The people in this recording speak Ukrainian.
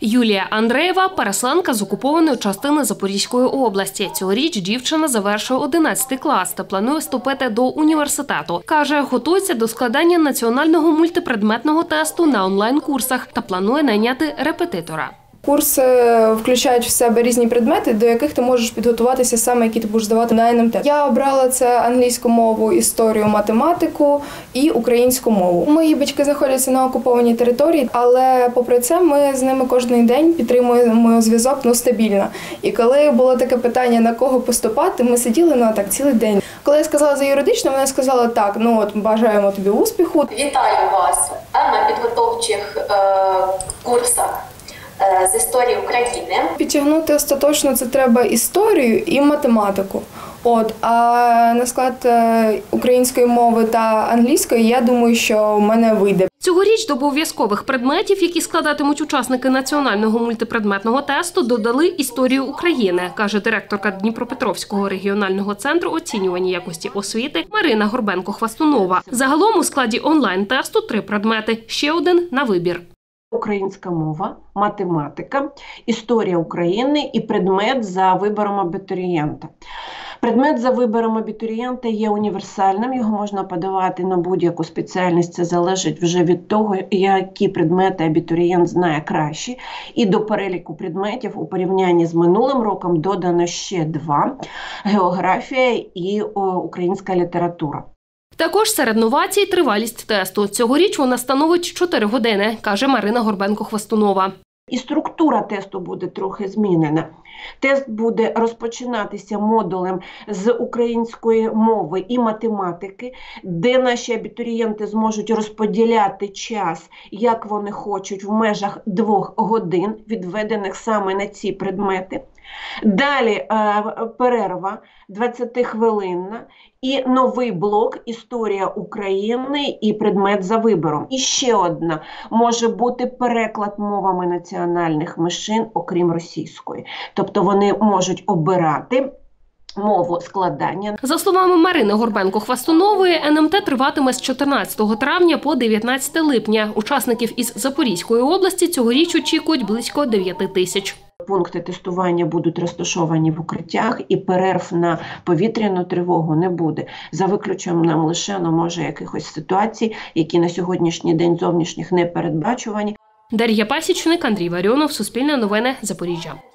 Юлія Андреєва – переселенка з окупованої частини Запорізької області. Цьогоріч дівчина завершує 11 клас та планує вступити до університету. Каже, готується до складання національного мультипредметного тесту на онлайн-курсах та планує найняти репетитора. Курси включають в себе різні предмети, до яких ти можеш підготуватися саме, які ти будеш здавати на НМТ. Я обрала це англійську мову, історію, математику і українську мову. Мої батьки знаходяться на окупованій території, але попри це ми з ними кожен день підтримуємо зв'язок стабільно. І коли було таке питання, на кого поступати, ми сиділи так цілий день. Коли я сказала за юридичну, вона сказала так, бажаємо тобі успіху. Вітаю вас на підготовчих курсах з історії України. Підтягнути остаточно це треба історію і математику. А на склад української мови та англійської, я думаю, що в мене вийде. Цьогоріч до обов'язкових предметів, які складатимуть учасники національного мультипредметного тесту, додали історію України, каже директорка Дніпропетровського регіонального центру оцінювання якості освіти Марина Горбенко-Хвастунова. Загалом у складі онлайн-тесту 3 предмети, ще один на вибір. Українська мова, математика, історія України і предмет за вибором абітурієнта. Предмет за вибором абітурієнта є універсальним, його можна подавати на будь-яку спеціальність, це залежить вже від того, які предмети абітурієнт знає краще. І до переліку предметів у порівнянні з минулим роком додано ще 2 – географія і українська література. Також серед новацій – тривалість тесту. Цьогоріч вона становить 4 години, каже Марина Горбенко-Хвастунова. І структура тесту буде трохи змінена. Тест буде розпочинатися модулем з української мови і математики, де наші абітурієнти зможуть розподіляти час, як вони хочуть, в межах 2 годин, відведених саме на ці предмети. Далі перерва 20-хвилинна і новий блок «Історія України» і предмет за вибором. І ще одна може бути переклад мовами національних меншин, окрім російської. Тобто вони можуть обирати мову складання. За словами Марини Горбенко-Хвастунової, НМТ триватиме з 14 травня по 19 липня. Учасників із Запорізької області цьогоріч очікують близько 9 тисяч. Пункти тестування будуть розташовані в укриттях і перерв на повітряну тривогу не буде. За виключенням лише, може, якихось ситуацій, які на сьогоднішній день зовнішніх не передбачувані. Дар'я Пасічник, Андрій Варіонов, Суспільне новини, Запоріжжя.